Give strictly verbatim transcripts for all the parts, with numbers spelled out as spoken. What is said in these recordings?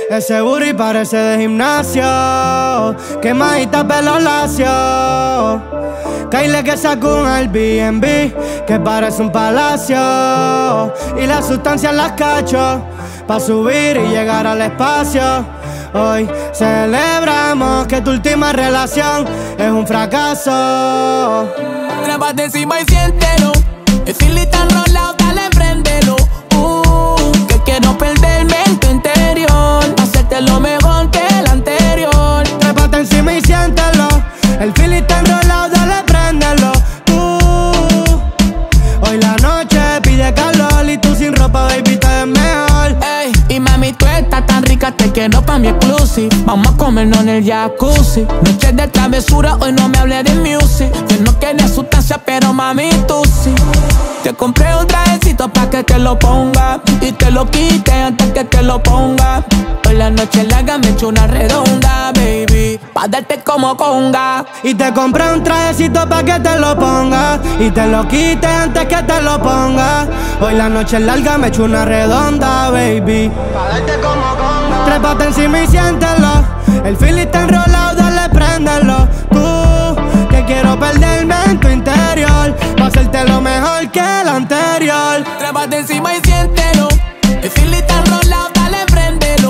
Ese booty parece de gimnasio, quemadita pelo lacio. Kyle que sacó un Airbnb que parece un palacio. Y la sustancia en las cacho pa' subir y llegar al espacio. Hoy celebramos que tu última relación es un fracaso. Trépate encima y siéntelo. El feeling tan rolado, dale, préndelo. Uh, que quiero perderme en tu interior, hacerte lo mejor que el anterior. Trépate encima y siéntelo. El feeling está enrolado, dale, préndelo. Uh, hoy la noche pide calor y tú sin ropa, baby, te ves mejor. Ey, y mami, tú estás tan rica, te quiero pa' mi exclusive. Vamos a comernos en el jacuzzi. Noche de travesura, hoy no me hablé de music. Yo no quería sustancia, pero mami, tú sí. Te compré un trajecito pa' que te lo ponga y te lo quite antes que te lo ponga. Hoy la noche larga me echo una redonda, baby, pa' darte como conga. Y te compré un trajecito pa' que te lo ponga y te lo quite antes que te lo ponga. Hoy la noche larga me echo una redonda, baby, pa' darte como conga. Trépate encima y siéntelo. El feeling está enrolado, dale, préndelo. Tú, que quiero perderme en tu interior, pa' hacerte lo mejor que el anterior. Trépate encima y siéntelo. El feeling está enrolado, dale, préndelo.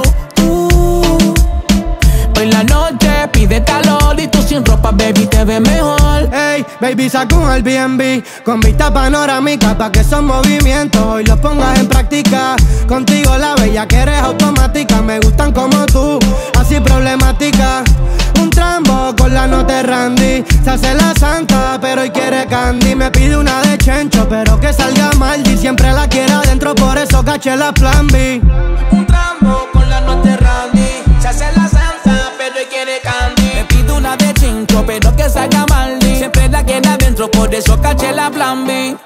Tú, hoy la noche pide calor y tú sin ropa, baby, te ves mejor. Ey, baby, saca un Airbnb con vista panorámica pa' que esos movimientos hoy los pongas en práctica. Contigo la bella que eres automática, me gustan como tú, así problemática. Un trambo con la nota Randy, se hace la santa pero hoy quiere candy. Me pide una de chencho pero que salga maldi, siempre la quiere adentro, por eso caché la plan B. Un trambo con la nota Randy, se hace la santa pero hoy quiere candy. Me pide una de chincho pero que salga maldi, siempre la quiere adentro, por eso caché la plan B.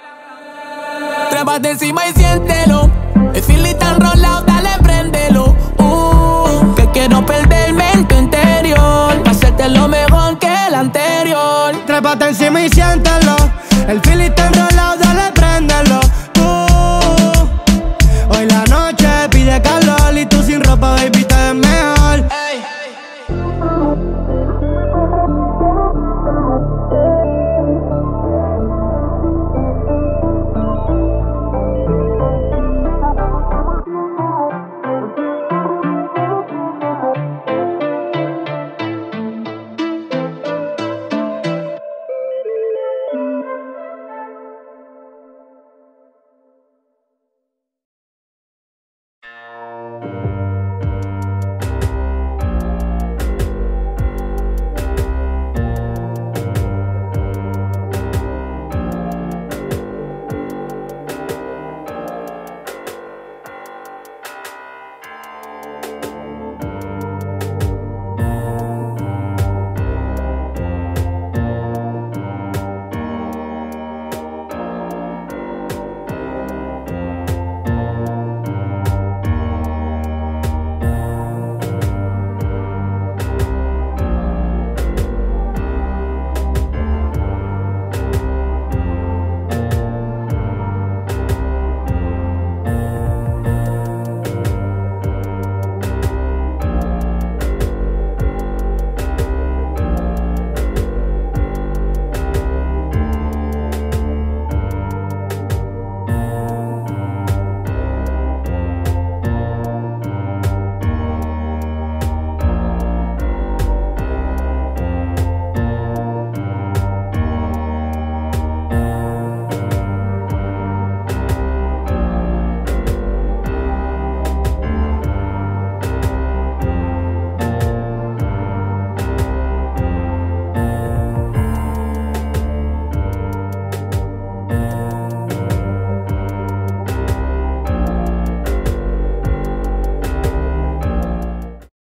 Trépate encima y siéntelo. El feeling está enrolado, dale, préndelo. Uh, que quiero perderme en tu interior, hacerte lo mejor que el anterior. Trépate encima y siéntelo. El feeling está enrolado, dale, préndelo. Uh, hoy la noche pide calor y tú sin ropa, baby, te ves mejor. Ey.